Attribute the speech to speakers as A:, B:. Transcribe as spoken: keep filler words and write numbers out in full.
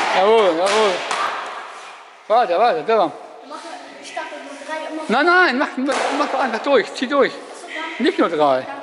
A: Jawohl, jawohl. Weiter, weiter, da.
B: Ich dachte nur drei immer.
A: Nein, nein, mach, mach einfach durch, zieh durch. Nicht nur drei.